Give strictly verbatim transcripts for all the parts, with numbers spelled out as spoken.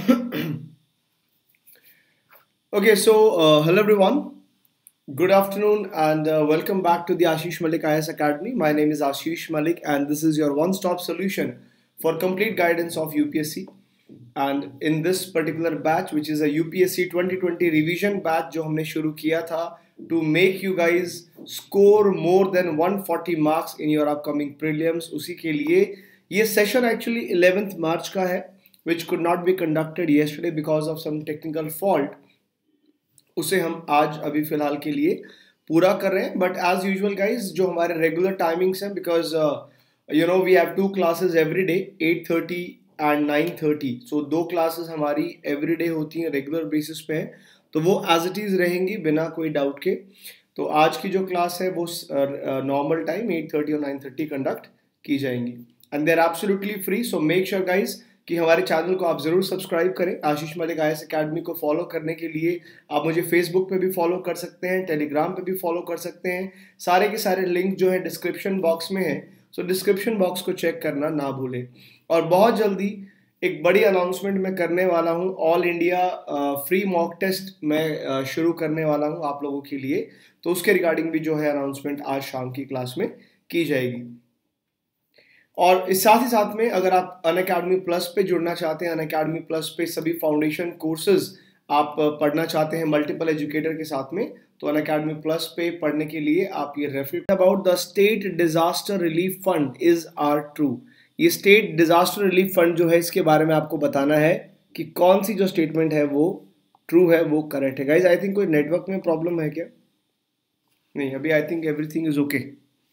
Okay, so uh, hello everyone. Good afternoon and uh, welcome back to the Ashish Malik I A S Academy. My name is Ashish Malik and this is your one-stop solution for complete guidance of U P S C. And in this particular batch, which is a U P S C twenty twenty revision batch, जो हमने शुरू किया था to make you guys score more than one hundred forty marks in your upcoming prelims, उसी के लिए ये session actually eleventh March का है, which could not be conducted yesterday because of some technical fault. उसे हम आज अभी फिलहाल के लिए पूरा कर रहे हैं. बट एज यूजुअल गाइज जो हमारे रेगुलर टाइमिंग्स हैं, because you know we have two classes every day eight thirty and nine thirty. So दो क्लासेस हमारी एवरी डे होती हैं, रेगुलर बेसिस पे हैं, तो वो एज इट इज़ रहेंगी बिना कोई डाउट के. तो आज की जो क्लास है वो नॉर्मल टाइम एट थर्टी और नाइन थर्टी कंडक्ट की जाएंगी and they are absolutely free. So make sure guys कि हमारे चैनल को आप ज़रूर सब्सक्राइब करें. Ashish Malik I A S academy को फॉलो करने के लिए आप मुझे फेसबुक पे भी फॉलो कर सकते हैं, टेलीग्राम पे भी फॉलो कर सकते हैं. सारे के सारे लिंक जो है डिस्क्रिप्शन बॉक्स में है, सो डिस्क्रिप्शन बॉक्स को चेक करना ना भूलें. और बहुत जल्दी एक बड़ी अनाउंसमेंट मैं करने वाला हूँ. All India free mock test मैं शुरू करने वाला हूँ आप लोगों के लिए, तो उसके रिगार्डिंग भी जो है अनाउंसमेंट आज शाम की क्लास में की जाएगी. और इस साथ ही साथ में अगर आप अनअकैडमी प्लस पे जुड़ना चाहते हैं, अनअकैडमी प्लस पे सभी फाउंडेशन कोर्सेज आप पढ़ना चाहते हैं मल्टीपल एजुकेटर के साथ में, तो अनअकैडमी प्लस पे पढ़ने के लिए आप ये refer about the state disaster relief fund is are true. ये स्टेट डिजास्टर रिलीफ फंड जो है इसके बारे में आपको बताना है कि कौन सी जो स्टेटमेंट है वो ट्रू है, वो करेक्ट है. गाइज आई थिंक कोई नेटवर्क में प्रॉब्लम है क्या? नहीं, अभी I think everything is okay.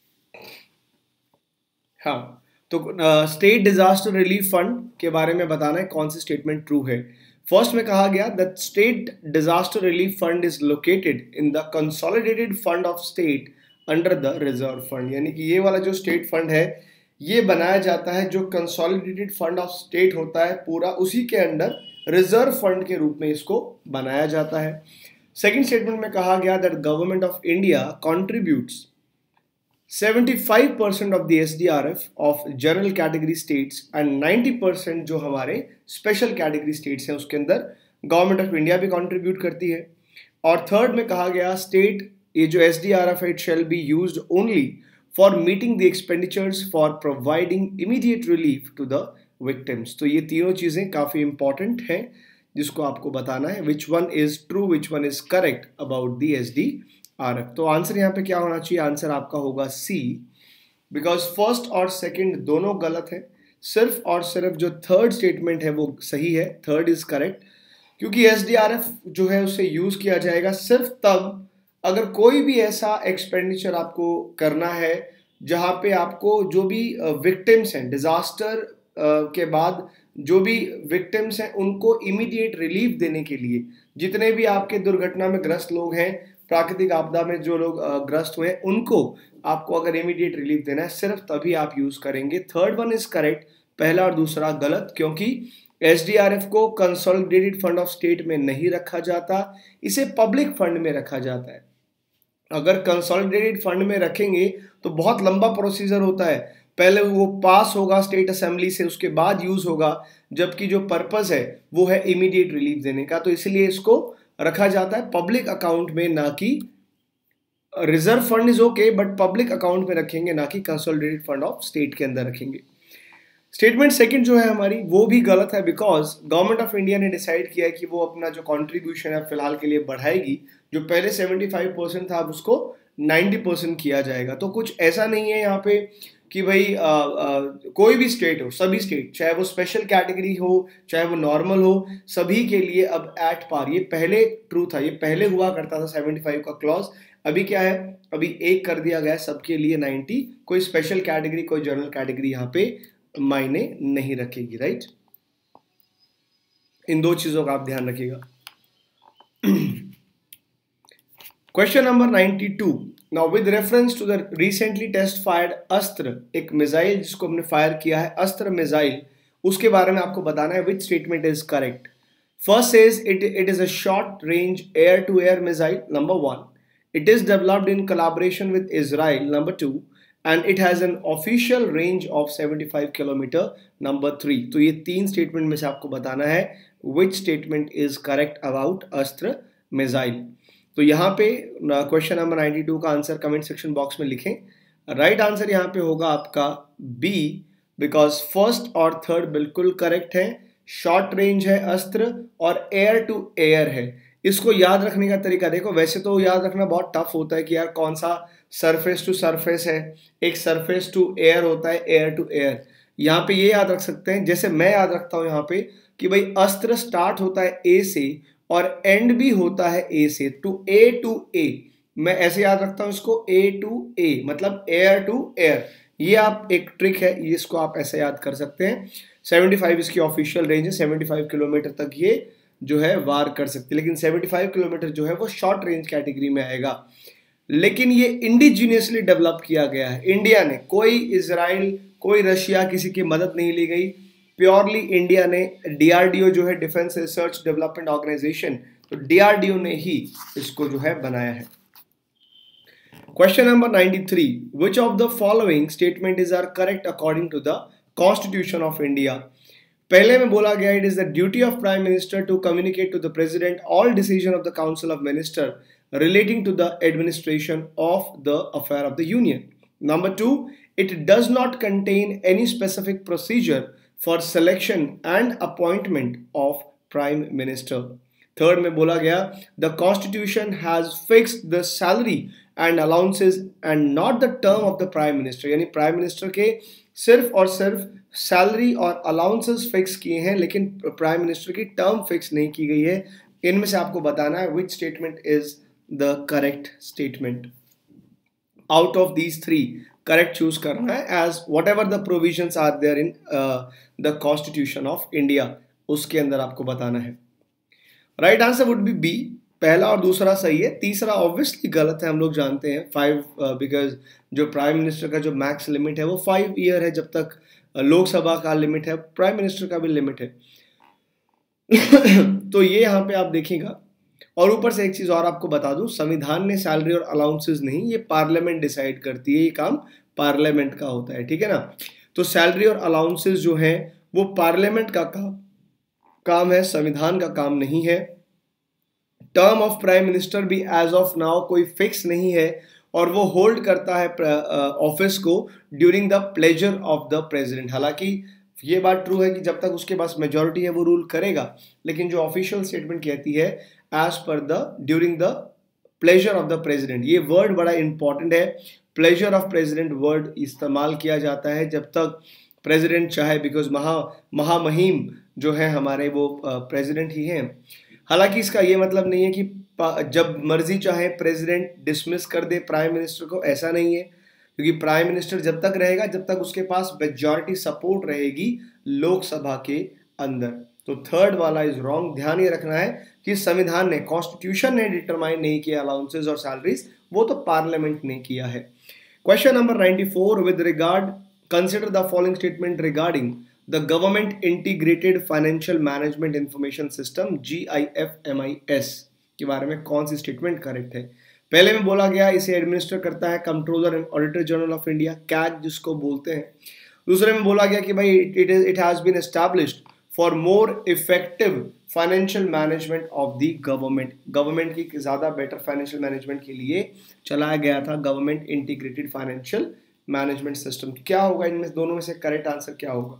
हाँ, तो स्टेट डिजास्टर रिलीफ फंड के बारे में बताना है कौन सी स्टेटमेंट ट्रू है. फर्स्ट में कहा गया that state disaster relief fund is located in the consolidated fund of state under the reserve fund. यानी कि ये वाला जो स्टेट फंड है ये बनाया जाता है, जो कंसोलिडेटेड फंड ऑफ स्टेट होता है पूरा, उसी के अंडर रिजर्व फंड के रूप में इसको बनाया जाता है. सेकेंड स्टेटमेंट में कहा गया that government of India contributes seventy-five percent of the S D R F of general category states and ninety percent जो हमारे special category states हैं उसके अंदर गवर्नमेंट ऑफ इंडिया भी कंट्रीब्यूट करती है. और थर्ड में कहा गया स्टेट ये जो S D R F it shall be used only for meeting the expenditures for providing immediate relief to the victims. तो ये तीनों चीज़ें काफ़ी इंपॉर्टेंट हैं जिसको आपको बताना है. Which one is true, which one is correct about the S D R F. तो आंसर यहाँ पे क्या होना चाहिए? आंसर आपका होगा सी, बिकॉज फर्स्ट और सेकंड दोनों गलत है. सिर्फ और सिर्फ जो थर्ड स्टेटमेंट है वो सही है, थर्ड इज करेक्ट, क्योंकि एस डी आर एफ जो है उसे यूज किया जाएगा सिर्फ तब अगर कोई भी ऐसा एक्सपेंडिचर आपको करना है जहाँ पे आपको जो भी विक्टिम्स हैं डिजास्टर के बाद, जो भी विक्टिम्स हैं उनको इमीडिएट रिलीफ देने के लिए, जितने भी आपके दुर्घटना में ग्रस्त लोग हैं, प्राकृतिक आपदा में जो लोग ग्रस्त हुए हैं, उनको आपको अगर इमीडिएट रिलीफ देना है सिर्फ तभी आप यूज करेंगे. थर्ड वन इज करेक्ट, पहला और दूसरा गलत, क्योंकि एस डी आर एफ को कंसोलिडेटेड फंड ऑफ स्टेट में नहीं रखा जाता, इसे पब्लिक फंड में रखा जाता है. अगर कंसोलिडेटेड फंड में रखेंगे तो बहुत लंबा प्रोसीजर होता है, पहले वो पास होगा स्टेट असेंबली से, उसके बाद यूज होगा, जबकि जो पर्पस है वो है इमीडिएट रिलीफ देने का. तो इसलिए इसको रखा जाता है पब्लिक अकाउंट में, ना कि reserve fund is okay but public account में रखेंगे, ना कि कंसोलिडेटेड फंड ऑफ स्टेट के अंदर रखेंगे. स्टेटमेंट सेकंड जो है हमारी वो भी गलत है, बिकॉज गवर्नमेंट ऑफ इंडिया ने डिसाइड किया कि वो अपना जो कंट्रीब्यूशन है फिलहाल के लिए बढ़ाएगी. जो पहले पचहत्तर परसेंट था अब उसको नब्बे परसेंट किया जाएगा. तो कुछ ऐसा नहीं है यहाँ पे कि भाई आ, आ, कोई भी स्टेट हो, सभी स्टेट, चाहे वो स्पेशल कैटेगरी हो चाहे वो नॉर्मल हो, सभी के लिए अब एट पार. ये पहले ट्रू था, ये पहले हुआ करता था पचहत्तर का क्लॉज. अभी क्या है, अभी एक कर दिया गया सबके लिए नब्बे. कोई स्पेशल कैटेगरी कोई जनरल कैटेगरी यहाँ पे मायने नहीं रखेगी. राइट, इन दो चीजों का आप ध्यान रखिएगा. Question number ninety two. Now with reference to the recently test fired Astra, एक मिसाइल जिसको हमने फायर किया है, अस्त्र मिसाइल, उसके बारे में आपको बताना है which statement is correct. First says it it is a short range air to air missile, number one. It is developed in collaboration with Israel, number two, and it has an official range of seventy five kilometre. Number three, तो ये तीन statement में से आपको बताना है which statement is correct about Astra missile. तो यहाँ पे क्वेश्चन नंबर नाइन्टी टू का आंसर कमेंट सेक्शन बॉक्स में लिखें। राइट right आंसर यहाँ पे होगा आपका बी, बिकॉज फर्स्ट और थर्ड बिल्कुल करेक्ट है। शॉर्ट रेंज है अस्त्र और एयर टू एयर है। इसको याद रखने का तरीका देखो, वैसे तो याद रखना बहुत टफ होता है कि यार कौन सा सरफेस टू सरफेस है, एक सरफेस टू एयर होता है, एयर टू एयर। यहाँ पे ये याद रख सकते हैं, जैसे मैं याद रखता हूँ यहाँ पे कि भाई अस्त्र स्टार्ट होता है ए से और एंड भी होता है ए से, टू ए टू ए। मैं ऐसे याद रखता हूँ इसको, ए टू ए मतलब एयर टू एयर। ये आप एक ट्रिक है, ये इसको आप ऐसे याद कर सकते हैं। सेवेंटी फाइव इसकी ऑफिशियल रेंज है, सेवेंटी फाइव किलोमीटर तक ये जो है वार कर सकते हैं, लेकिन सेवेंटी फाइव किलोमीटर जो है वो शॉर्ट रेंज कैटेगरी में आएगा। लेकिन ये इंडिजीनियसली डेवलप किया गया है इंडिया ने, कोई इजराइल कोई रशिया किसी की मदद नहीं ली गई, प्योरली इंडिया ने। डीआरडीओ जो है डिफेंस रिसर्च डेवलपमेंट ऑर्गेनाइजेशन, तो डीआरडीओ ने ही इसको जो है बनाया है। Question number ninety three, which of the following statement is are correct according to the constitution of India. पहले में बोला गया it is the duty of prime minister to communicate to the president all decision of the council of minister relating to the administration of the affair of the union. Number two, it does not contain any specific procedure for selection and appointment of prime minister. Third में बोला गया the constitution has fixed the salary and allowances and not the term of the prime minister. यानी prime minister के सिर्फ और सिर्फ salary और allowances fix किए हैं, लेकिन प्राइम मिनिस्टर की टर्म फिक्स नहीं की गई है। इनमें से आपको बताना है which statement is the correct statement. Out of these three, correct choose करना है as whatever the provisions are there in uh, the Constitution of India, उसके अंदर आपको बताना है। Right answer would be B. पहला और दूसरा सही है, तीसरा ऑब्वियसली गलत है, हम लोग जानते हैं। फाइव बिकॉज जो प्राइम मिनिस्टर का जो मैक्स लिमिट है वो फाइव ईयर है, जब तक लोकसभा का लिमिट है प्राइम मिनिस्टर का भी लिमिट है। तो ये यहाँ पे आप देखिएगा। और ऊपर से एक चीज और आपको बता दूं, संविधान ने सैलरी और अलाउंसेस नहीं, ये पार्लियामेंट डिसाइड करती है, ये काम पार्लियामेंट का होता है, ठीक है ना। तो सैलरी और अलाउंसेस जो है वो पार्लियामेंट का काम काम है, संविधान का काम नहीं है। टर्म ऑफ प्राइम मिनिस्टर भी एज ऑफ नाउ कोई फिक्स नहीं है और वो होल्ड करता है ऑफिस को during the pleasure of the president. हालांकि ये बात ट्रू है कि जब तक उसके पास मेजॉरिटी है वो रूल करेगा, लेकिन जो ऑफिशियल स्टेटमेंट कहती है as per the during the pleasure of the president. ये वर्ड बड़ा इंपॉर्टेंट है, प्लेजर ऑफ प्रेसिडेंट वर्ड इस्तेमाल किया जाता है जब तक प्रेसिडेंट चाहे, बिकॉज महा महामहिम जो है हमारे वो प्रेसिडेंट ही हैं। हालांकि इसका ये मतलब नहीं है कि जब मर्जी चाहे प्रेसिडेंट डिसमिस कर दे प्राइम मिनिस्टर को, ऐसा नहीं है, क्योंकि प्राइम मिनिस्टर जब तक रहेगा जब तक उसके पास मेजॉरिटी सपोर्ट रहेगी लोकसभा के अंदर। तो थर्ड वाला इज रॉन्ग। ध्यान ये रखना है कि संविधान ने, कॉन्स्टिट्यूशन ने डिटरमाइन नहीं किया अलाउंसेस और सैलरीज, वो तो पार्लियामेंट ने किया है। Question number ninety four, with regard consider the following statement regarding the government integrated financial management information system G I F M I S के बारे में कौन सी स्टेटमेंट करेक्ट है। पहले में बोला गया इसे एडमिनिस्टर करता है controller and auditor general of India, CAG जिसको बोलते हैं। दूसरे में बोला गया कि भाई it is it has been established for more effective financial management of the government. Government की ज़्यादा बेटर फाइनेंशियल मैनेजमेंट के लिए चलाया गया था government integrated financial management system. क्या होगा इनमें दोनों में से करेक्ट आंसर क्या होगा?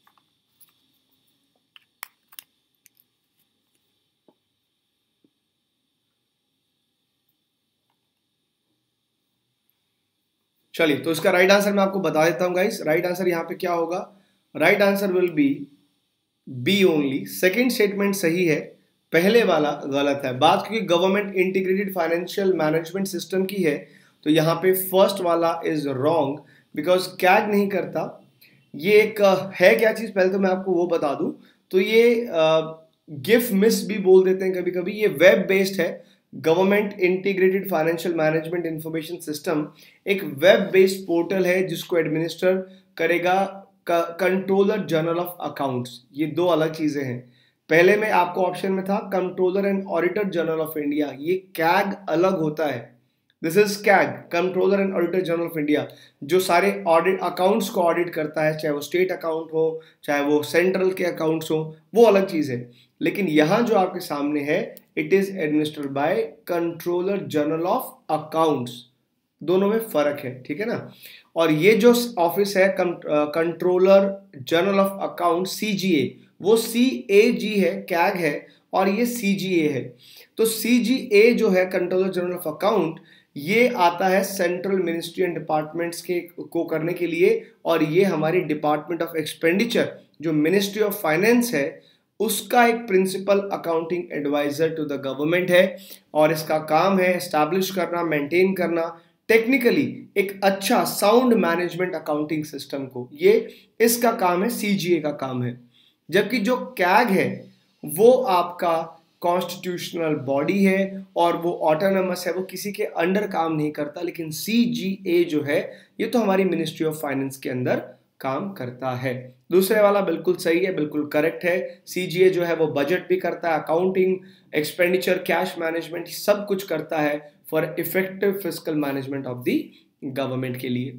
चलिए, तो इसका राइट आंसर मैं आपको बता देता हूं गाइस। राइट आंसर यहाँ पे क्या होगा? Right answer will be B only. Second statement सही है, पहले वाला गलत है। बात क्योंकि government integrated financial management system की है, तो यहाँ पे फर्स्ट वाला इज रॉन्ग, बिकॉज कैग नहीं करता। ये एक है क्या चीज, पहले तो मैं आपको वो बता दूं। तो ये गिफ मिस भी बोल देते हैं कभी कभी, ये वेब बेस्ड है। Government integrated financial management information system एक वेब बेस्ड पोर्टल है जिसको एडमिनिस्टर करेगा कंट्रोलर जनरल ऑफ अकाउंट्स। ये दो अलग चीजें हैं। पहले में आपको ऑप्शन में था controller and auditor general of India, ये कैग अलग होता है। This is CAG, controller and auditor general of India, जो सारे ऑडिट अकाउंट्स को ऑडिट करता है, चाहे वो स्टेट अकाउंट हो चाहे वो सेंट्रल के अकाउंट्स हो, वो अलग चीज है। लेकिन यहां जो आपके सामने है, it is administered by controller general of accounts, दोनों में फर्क है, ठीक है ना। और ये जो ऑफिस है controller general of account CGA, वो सी ए जी है, कैग है, और ये सीजीए है। तो सीजीए जो है कंट्रोलर जनरल ऑफ अकाउंट, ये आता है सेंट्रल मिनिस्ट्री एंड डिपार्टमेंट्स के को करने के लिए, और ये हमारी डिपार्टमेंट ऑफ एक्सपेंडिचर जो मिनिस्ट्री ऑफ फाइनेंस है उसका एक principal accounting adviser to the government है। और इसका काम है एस्टैब्लिश करना, मेंटेन करना टेक्निकली एक अच्छा साउंड मैनेजमेंट अकाउंटिंग सिस्टम को, ये इसका काम है, सीजीए का काम है। जबकि जो कैग है वो आपका कॉन्स्टिट्यूशनल बॉडी है और वो ऑटोनमस है, वो किसी के अंडर काम नहीं करता। लेकिन सीजीए जो है ये तो हमारी मिनिस्ट्री ऑफ फाइनेंस के अंदर काम करता है। दूसरे वाला बिल्कुल सही है, बिल्कुल करेक्ट है। सीजीए जो है वो बजट भी करता है, अकाउंटिंग, एक्सपेंडिचर, कैश मैनेजमेंट, सब कुछ करता है for effective fiscal management of the government के लिए।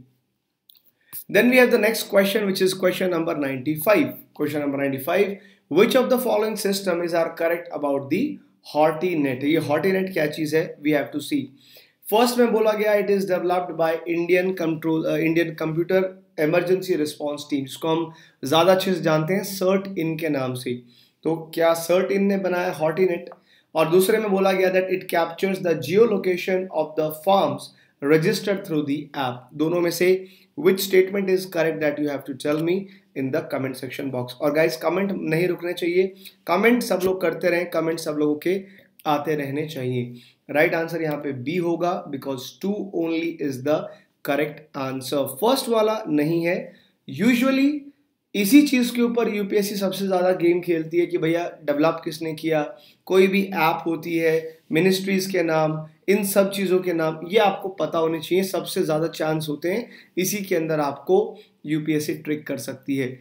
Then we have the next question, which is question number ninety-five. Question number ninety-five. Which of the following system is are correct about the HortiNet? ये HortiNet क्या चीज है? We have to see. First में बोला गया it is developed by Indian control uh, Indian Computer Emergency Response Team, जिसको हम ज्यादा अच्छे से जानते हैं सर्ट-इन के नाम से। तो क्या सर्ट-इन ने बनाया HortiNet? और दूसरे में बोला गया that it captures the geolocation of the farms registered through the app. दोनों में से which statement is correct that you have to tell me in the comment section box. और guys comment नहीं रुकने चाहिए, comment सब लोग करते रहें, comment सब लोगों के आते रहने चाहिए। राइट आंसर यहाँ पे बी होगा, because two only is the correct answer. First वाला नहीं है। यूजुअली इसी चीज के ऊपर यूपीएससी सबसे ज्यादा गेम खेलती है कि भैया डेवलप किसने किया, कोई भी ऐप होती है, मिनिस्ट्रीज के नाम, इन सब चीजों के नाम ये आपको पता होने चाहिए। सबसे ज्यादा चांस होते हैं इसी के अंदर आपको यूपीएससी ट्रिक कर सकती है।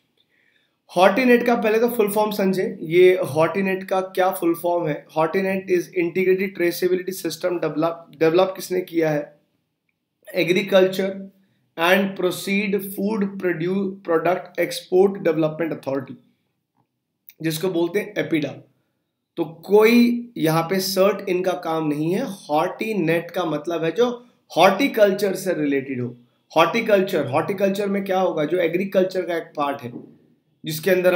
HortiNet का पहले तो फुल फॉर्म समझे। ये HortiNet का क्या फुल फॉर्म है? HortiNet is integrated traceability system. Develop develop किसने किया है? Agriculture and processed food produce product export development authority, जिसको बोलते हैं एपिडा। तो कोई यहाँ पे सर्ट इनका काम नहीं है। HortiNet का मतलब है जो हॉर्टिकल्चर से रिलेटेड हो। हॉर्टिकल्चर हॉर्टिकल्चर में क्या होगा? जो एग्रीकल्चर का एक पार्ट है, जिसके अंदर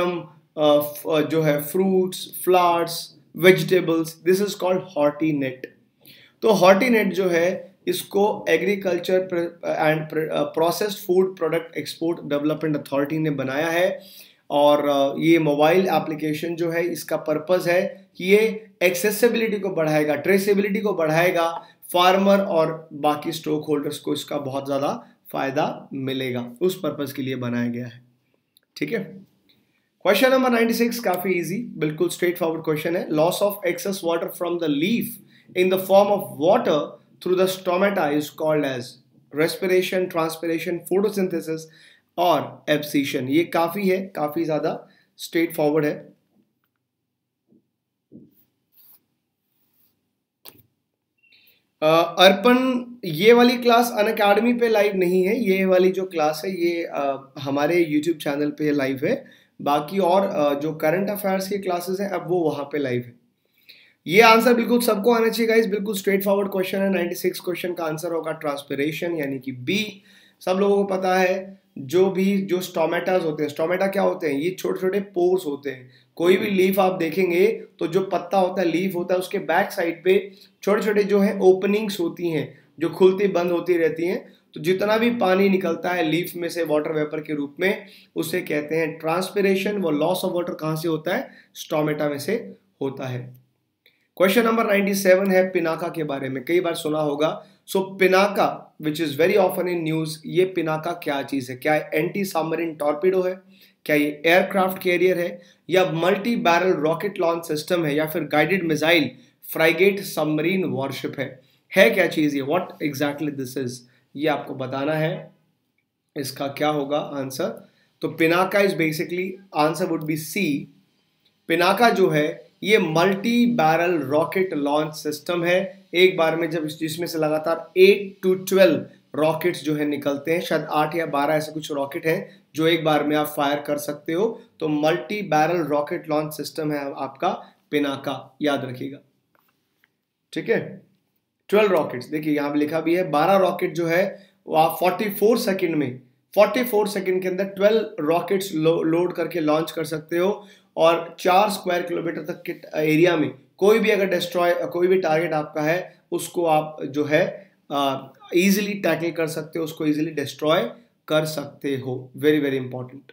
हम जो है fruits, flowers, vegetables, this is called HortiNet। तो HortiNet जो है इसको agriculture and processed food product export development authority ने बनाया है। और ये मोबाइल एप्लीकेशन जो है इसका पर्पस है कि ये एक्सेसिबिलिटी को बढ़ाएगा, ट्रेसेबिलिटी को बढ़ाएगा, फार्मर और बाकी स्टॉक होल्डर्स को इसका बहुत ज़्यादा फायदा मिलेगा, उस पर्पस के लिए बनाया गया है। ठीक है। क्वेश्चन नंबर ninety-six काफी इजी, बिल्कुल स्ट्रेट फॉरवर्ड क्वेश्चन है। Loss of excess water from the leaf in the form of water through the stomata is called as respiration, transpiration, photosynthesis और एब्सीशन। ये काफी है, काफी ज्यादा स्ट्रेट फॉरवर्ड है। uh, अर्पण, ये वाली क्लास अनअकैडमी पे लाइव नहीं है। ये वाली जो क्लास है ये uh, हमारे यूट्यूब चैनल पे लाइव है। बाकी और uh, जो करंट अफेयर्स की क्लासेस हैं अब वो वहां पे लाइव है। ये आंसर बिल्कुल सबको आना चाहिए गाइस, बिल्कुल स्ट्रेट फॉरवर्ड क्वेश्चन है। ninety-six क्वेश्चन का आंसर होगा ट्रांसपिरेशन, यानी कि बी। सब लोगों को पता है जो भी जो स्टोमेटास होते हैं, स्टोमेटा क्या होते हैं? ये छोटे छोटे पोर्स होते हैं। कोई भी लीफ आप देखेंगे तो जो पत्ता होता है, लीफ होता है, उसके बैक साइड पे छोटे छोटे जो है ओपनिंग्स होती हैं जो खुलती बंद होती रहती हैं। तो जितना भी पानी निकलता है लीफ में से वाटर वेपर के रूप में, उसे कहते हैं ट्रांसपिरेशन। वो लॉस ऑफ वाटर कहाँ से होता है? स्टोमेटा में से होता है। क्वेश्चन नंबर ninety-seven है पिनाका के बारे में, कई बार सुना होगा। So Pinaka which is very often in news, ये पिनाका क्या चीज है? क्या एंटी सबमरीन टॉर्पीडो है? क्या ये एयरक्राफ्ट कैरियर है? या multi barrel rocket launch system है? या फिर guided missile frigate submarine warship है? है क्या चीज ये? व्हाट एग्जैक्टली दिस इज, ये आपको बताना है। इसका क्या होगा आंसर? तो Pinaka is basically, answer would be C. Pinaka जो है ये multi barrel rocket launch system है। एक बार में जब जिसमें से लगातार एट टू ट्वेल्व रॉकेट्स जो है निकलते हैं, शायद आठ या बारह ऐसे कुछ रॉकेट हैं जो एक बार में आप फायर कर सकते हो। तो multi barrel rocket launch system है आपका पिनाका, याद रखिएगा, ठीक है। ट्वेल्व रॉकेट्स, देखिए यहाँ पे लिखा भी है, बारह रॉकेट जो है वो आप चौवालीस सेकंड में चौवालीस सेकंड के अंदर ट्वेल्व रॉकेट्स लो, लोड करके लॉन्च कर सकते हो। और चार स्क्वायर किलोमीटर तक के एरिया में कोई भी अगर डिस्ट्रॉय कोई भी टारगेट आपका है उसको आप जो है इजीली टैकल कर सकते हो, उसको इजीली डिस्ट्रॉय कर सकते हो। Very very important.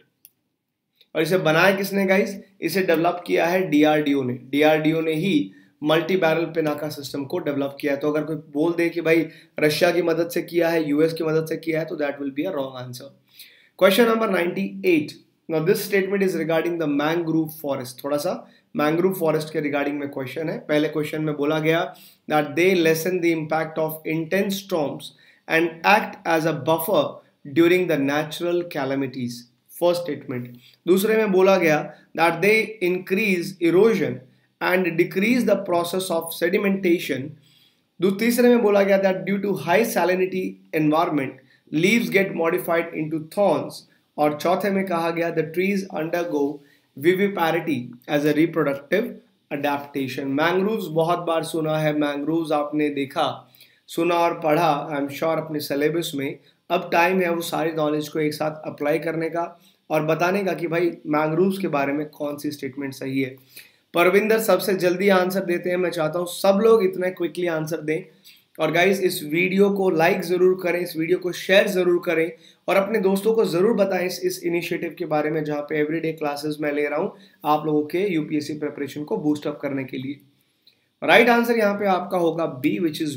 और इसे बनाया किसने गाइस? इसे डेवलप किया है डीआरडीओ ने। डीआरडीओ ने ही मल्टी बैरल पिनाका सिस्टम को डेवलप किया है। तो अगर कोई बोल दे कि भाई रशिया की मदद से किया है, यूएस की मदद से किया है, तो that will be a wrong answer. Question number ninety eight. Now this statement is regarding the mangrove forest. थोड़ा सा मैंग्रोव फॉरेस्ट के रिगार्डिंग में क्वेश्चन है। पहले क्वेश्चन में बोला गया that they lessen the impact of intense storms and act as a buffer during the natural calamities. First statement. दूसरे में बोला गया that they increase erosion and decrease the process of sedimentation. तीसरे में बोला गया that due to high salinity environment leaves get modified into thorns. और चौथे में कहा गया the trees undergo viviparity as a reproductive adaptation. Mangroves बहुत बार सुना है, मैंग्रोव्स आपने देखा, सुना और पढ़ा आई एम श्योर अपने सिलेबस में। अब टाइम है वो सारी नॉलेज को एक साथ अप्लाई करने का और बताने का कि भाई मैंग्रोव्स के बारे में कौन सी स्टेटमेंट सही है। परविंदर सबसे जल्दी आंसर देते हैं, मैं चाहता हूं सब लोग इतना क्विकली आंसर दें। और गाइस इस वीडियो को लाइक जरूर करें, इस वीडियो को शेयर जरूर करें और अपने दोस्तों को जरूर बताएं इस इस इनिशिएटिव के बारे में जहां पे एवरीडे क्लासेस मैं ले रहा हूं आप लोगों के यूपीएससी प्रिपरेशन को बूस्ट अप करने के लिए। राइट आंसर यहाँ पे आपका होगा B, which is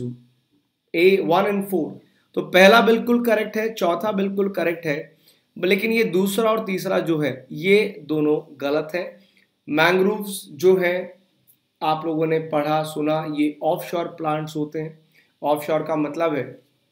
a one and four. तो पहला बिल्कुल करेक्ट है, चौथा बिल्कुल करेक्ट है, लेकिन ये दूसरा और तीसरा जो है ये दोनों गलत है। मैंग्रोव्स जो है आप लोगों ने पढ़ा सुना, ये ऑफशोर प्लांट्स होते हैं। ऑफशोर का मतलब है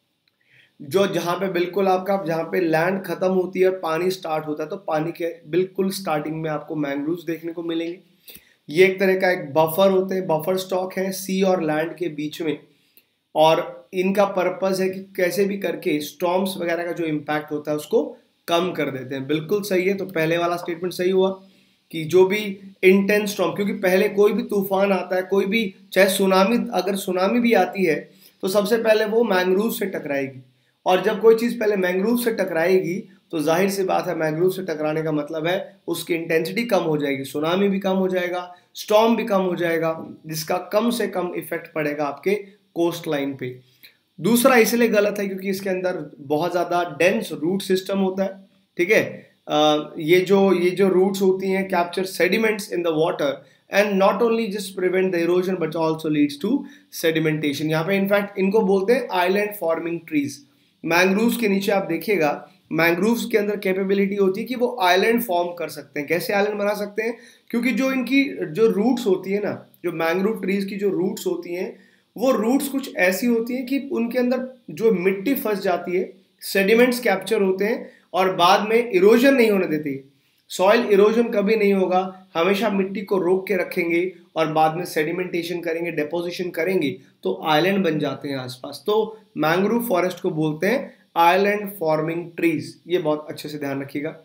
जो जहाँ पे बिल्कुल आपका जहाँ पे लैंड खत्म होती है और पानी स्टार्ट होता है, तो पानी के बिल्कुल स्टार्टिंग में आपको मैंग्रोव्स देखने को मिलेंगे। ये एक तरह का एक बफर होते हैं, बफर स्टॉक है सी और लैंड के बीच में। और इनका पर्पस है कि कैसे भी करके स्टॉर्म्स वगैरह का जो इम्पैक्ट होता है उसको कम कर देते हैं। बिल्कुल सही है। तो पहले वाला स्टेटमेंट सही हुआ कि जो भी इंटेंस स्टॉर्म, क्योंकि पहले कोई भी तूफान आता है, कोई भी चाहे सुनामी, अगर सुनामी भी आती है तो सबसे पहले वो मैंग्रोव से टकराएगी। और जब कोई चीज़ पहले मैंग्रोव से टकराएगी तो जाहिर सी बात है मैंग्रोव से टकराने का मतलब है उसकी इंटेंसिटी कम हो जाएगी, सुनामी भी कम हो जाएगा, स्टॉर्म भी कम हो जाएगा, जिसका कम से कम इफेक्ट पड़ेगा आपके कोस्ट लाइन पे। दूसरा इसलिए गलत है क्योंकि इसके अंदर बहुत ज़्यादा डेंस रूट सिस्टम होता है, ठीक है। Uh, ये जो ये जो रूट्स होती हैं capture sediments in the water and not only just prevent the erosion but also leads to sedimentation. यहाँ पे इनफैक्ट इनको बोलते हैं आइलैंड फॉर्मिंग ट्रीज। मैंग्रोव्स के नीचे आप देखिएगा मैंग्रोव्स के अंदर कैपेबिलिटी होती है कि वो आइलैंड फॉर्म कर सकते हैं। कैसे आइलैंड बना सकते हैं? क्योंकि जो इनकी जो रूट्स होती है ना, जो मैंग्रोव ट्रीज की जो रूट्स होती हैं वो रूट्स कुछ ऐसी होती हैं कि उनके अंदर जो मिट्टी फंस जाती है, सेडिमेंट्स कैप्चर होते हैं और बाद में इरोजन नहीं होने देती। सॉइल इरोजन कभी नहीं होगा, हमेशा मिट्टी को रोक के रखेंगे और बाद में सेडिमेंटेशन करेंगे, डेपोजिशन करेंगे तो आइलैंड बन जाते हैं आसपास। तो मैंग्रोव फॉरेस्ट को बोलते हैं आइलैंड फॉर्मिंग ट्रीज। ये बहुत अच्छे से ध्यान रखिएगा।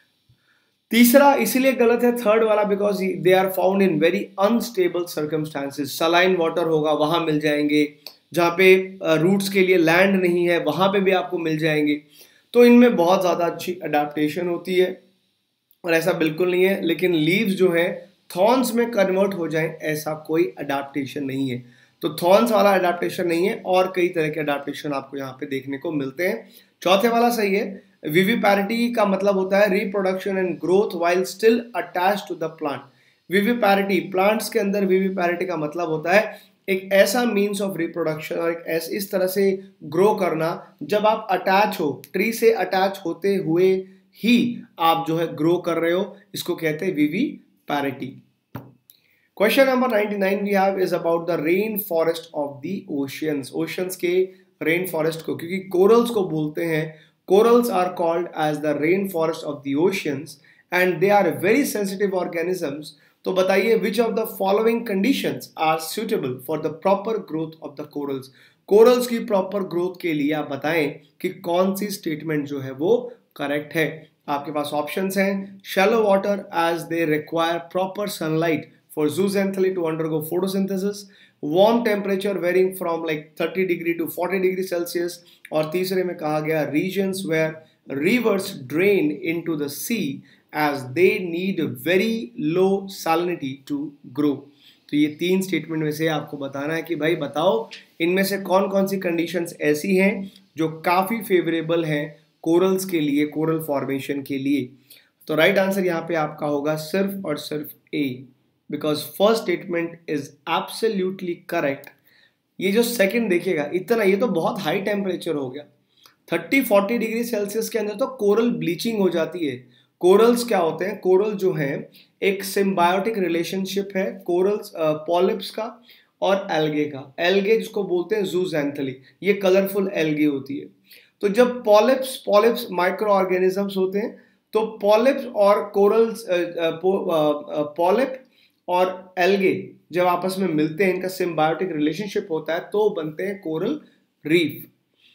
तीसरा इसीलिए गलत है थर्ड वाला because they are found in very unstable circumstances. Saline water होगा वहां मिल जाएंगे, जहाँ पे रूट्स के लिए लैंड नहीं है वहां पे भी आपको मिल जाएंगे। तो इनमें बहुत ज़्यादा अच्छी अडेप्टेशन होती है और ऐसा बिल्कुल नहीं है। लेकिन लीव्स जो है थॉर्न्स में कन्वर्ट हो जाएं ऐसा कोई अडेप्टेशन नहीं है। तो थॉर्न्स वाला अडेप्टेशन नहीं है और कई तरह के अडेप्टेशन आपको यहाँ पे देखने को मिलते हैं। चौथे वाला सही है। विविपैरिटी का मतलब होता है reproduction and growth while still attached to the plant. Viviparity, plants के अंदर विविपैरिटी का मतलब होता है एक ऐसा मीन्स ऑफ रिप्रोडक्शन और एक ऐसे इस तरह से ग्रो करना जब आप अटैच हो, ट्री से अटैच होते हुए ही आप जो है ग्रो कर रहे हो, इसको कहते हैं viviparity. Question number ninety nine we have is about the rain forest of the oceans. Oceans के रेन फॉरेस्ट को, क्योंकि कोरल्स को बोलते हैं, corals are called as the rain forest of the oceans and they are very sensitive organisms, तो बताइए which of the following conditions are suitable for the proper growth of the corals. Corals की proper growth के लिए आप बताएं कि कौन सी स्टेटमेंट जो है वो करेक्ट है। आपके पास ऑप्शंस हैं, shallow water as they require proper sunlight for zooxanthellae to undergo photosynthesis, warm temperature varying from like thirty degree to forty degree Celsius, और तीसरे में कहा गया regions where rivers drain into the sea as they need very low salinity to grow. तो ये तीन statement में से आपको बताना है कि भाई बताओ इनमें से कौन कौन सी कंडीशंस ऐसी हैं जो काफ़ी फेवरेबल हैं कोरल्स के लिए, कोरल फॉर्मेशन के लिए। तो राइट आंसर यहाँ पे आपका होगा सिर्फ और सिर्फ A, because first statement is absolutely correct. ये जो सेकंड देखिएगा इतना, ये तो बहुत हाई टेम्परेचर हो गया, थर्टी फोर्टी डिग्री सेल्सियस के अंदर तो कोरल ब्लीचिंग हो जाती है। कोरल्स क्या होते हैं, कोरल जो है एक सिम्बायोटिक रिलेशनशिप है कोरल्स पॉलिप्स का और एल्गे का। एल्गे जिसको बोलते हैं zooxanthellae, ये कलरफुल एल्गे होती है। तो जब पॉलिप्स पॉलिप्स माइक्रो ऑर्गेनिजम्स होते हैं, तो पॉलिप्स और कोरल्स पॉलिप और एल्गे जब आपस में मिलते हैं, इनका सिम्बायोटिक रिलेशनशिप होता है, तो बनते हैं कोरल रीफ।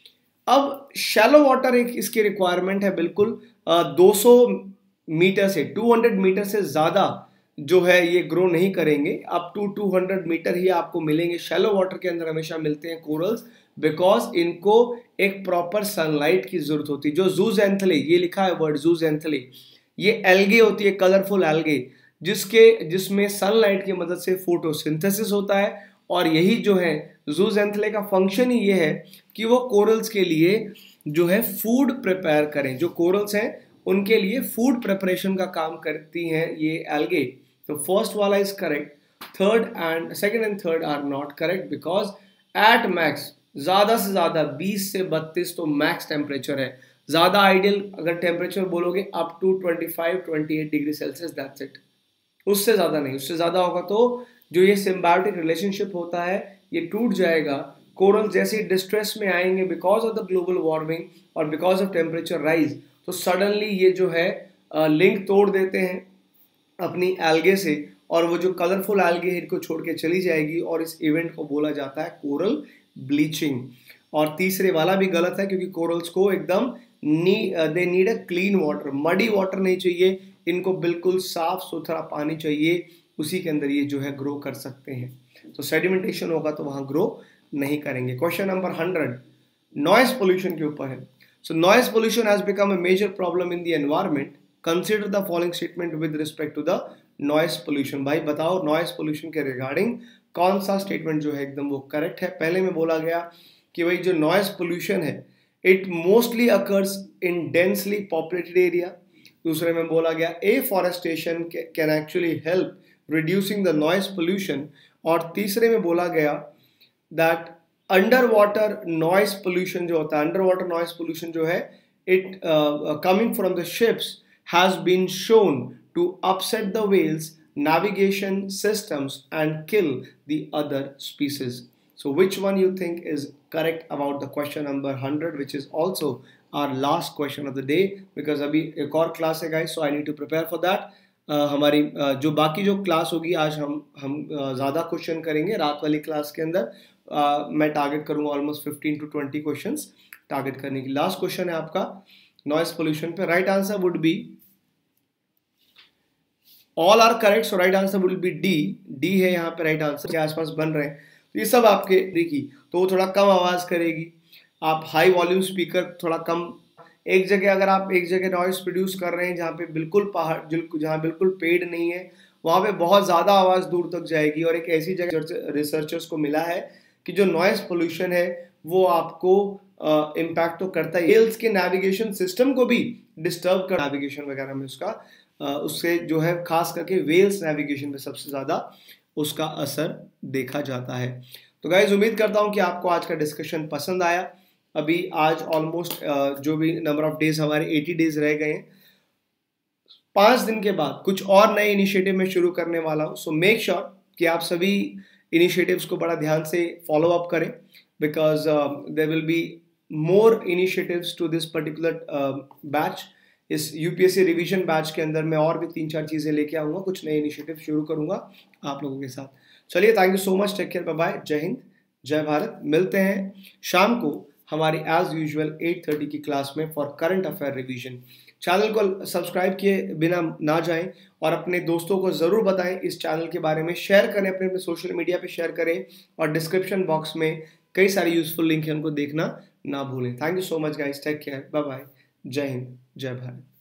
अब शैलो वाटर एक इसकी रिक्वायरमेंट है बिल्कुल दो सौ मीटर से, दो सौ मीटर से ज़्यादा जो है ये ग्रो नहीं करेंगे, अप टू दो सौ मीटर ही आपको मिलेंगे। शैलो वाटर के अंदर हमेशा मिलते हैं कोरल्स, बिकॉज इनको एक प्रॉपर सनलाइट की जरूरत होती है। जो zooxanthellae, ये लिखा है वर्ड zooxanthellae, ये एल्गे होती है, कलरफुल एल्गे, जिसके जिसमें सनलाइट की मदद से फोटोसिंथेसिस होता है। और यही जो है zooxanthellae का फंक्शन ही ये है कि वो कोरल्स के लिए जो है फूड प्रिपेयर करें। जो कोरल्स हैं उनके लिए फूड प्रिपरेशन का काम करती हैं ये एल्गे। तो फर्स्ट वाला is correct, third and second and third are not correct, because at max ज़्यादा से ज़्यादा बीस से बत्तीस तो मैक्स टेम्परेचर है। ज़्यादा आइडियल अगर टेम्परेचर बोलोगे अप टू पच्चीस अट्ठाईस डिग्री सेल्सियस, दैट्स इट, उससे ज़्यादा नहीं। उससे ज़्यादा होगा तो जो ये सिम्बायोटिक रिलेशनशिप होता है ये टूट जाएगा। कोरल जैसे डिस्ट्रेस में आएंगे because of the global warming और बिकॉज ऑफ टेम्परेचर राइज, तो सडनली ये जो है लिंक तोड़ देते हैं अपनी एल्गे से, और वो जो कलरफुल एल्गे है इनको छोड़ के चली जाएगी, और इस इवेंट को बोला जाता है कोरल ब्लीचिंग। और तीसरे वाला भी गलत है, क्योंकि कोरल्स को एकदम नी they need a clean water, muddy water नहीं चाहिए इनको, बिल्कुल साफ सुथरा पानी चाहिए, उसी के अंदर ये जो है ग्रो कर सकते हैं। तो सेडिमेंटेशन होगा तो वहाँ ग्रो नहीं करेंगे। Question number hundred noise pollution के ऊपर है। So noise pollution has become a major problem in the environment, consider the following statement with respect to the noise pollution. भाई बताओ नॉइस पोल्यूशन के रिगार्डिंग कौन सा स्टेटमेंट जो है एकदम वो करेक्ट है। पहले में बोला गया कि भाई जो नॉइस पोल्यूशन है it mostly occurs in densely populated area. दूसरे में बोला गया afforestation can actually help reducing the noise pollution. और तीसरे में बोला गया that under water noise pollution जो होता है, अंडर वाटर नॉइस पोल्यूशन जो है it coming from the ships has been shown to upset the whales navigation systems and kill the other species. So which one you think is correct about the question number one hundred, which is also our last question of the day, because अभी एक और class है guys, so I need to prepare for that. uh, हमारी uh, जो बाकी जो class होगी आज हम हम uh, ज़्यादा क्वेश्चन करेंगे रात वाली क्लास के अंदर। uh, मैं टारगेट करूँगा almost fifteen to twenty question target करने की। लास्ट क्वेश्चन है आपका नॉइस पोल्यूशन पे। Right answer would be all are correct, so right answer will be D. D है यहाँ पे राइट आंसर के आसपास बन रहे हैं, तो ये सब आपके देखी तो वो थोड़ा कम आवाज़ करेगी। आप हाई वॉल्यूम स्पीकर थोड़ा कम, एक जगह अगर आप एक जगह नॉइस प्रोड्यूस कर रहे हैं जहाँ पे बिल्कुल पहाड़ जहाँ बिल्कुल पेड़ नहीं है, वहाँ पे बहुत ज़्यादा आवाज़ दूर तक जाएगी। और एक ऐसी जगह रिसर्चर्स को मिला है कि जो नॉइस पोल्यूशन है वो आपको इम्पैक्ट तो करता है, व्हेल्स के नेविगेशन सिस्टम को भी डिस्टर्ब कर, नेविगेशन वगैरह में उसका उससे जो है खास करके व्हेल्स नेविगेशन पे सबसे ज़्यादा उसका असर देखा जाता है। तो गाइज उम्मीद करता हूँ कि आपको आज का डिस्कशन पसंद आया। अभी आज ऑलमोस्ट जो भी नंबर ऑफ डेज हमारे अस्सी डेज रह गए हैं, पाँच दिन के बाद कुछ और नए इनिशिएटिव में शुरू करने वाला हूँ। सो मेक श्योर कि आप सभी इनिशिएटिव्स को बड़ा ध्यान से फॉलो अप करें, because there will be more initiatives to this particular batch इस यूपीएससी रिवीजन बैच के अंदर मैं और भी तीन चार चीज़ें लेके आऊँगा, कुछ नए इनिशिएटिव शुरू करूँगा आप लोगों के साथ। चलिए, thank you so much, take care, bye bye, जय हिंद, जय भारत। मिलते हैं शाम को हमारी एज यूजुअल एट थर्टी की क्लास में for current affair revision. Channel को सब्सक्राइब किए बिना ना जाएं और अपने दोस्तों को ज़रूर बताएं इस चैनल के बारे में, शेयर करें, अपने अपने सोशल मीडिया पे शेयर करें और डिस्क्रिप्शन बॉक्स में कई सारे यूजफुल लिंक हैं, उनको देखना ना भूलें। Thank you so much guys, take care, bye bye, जय हिंद, जय भारत।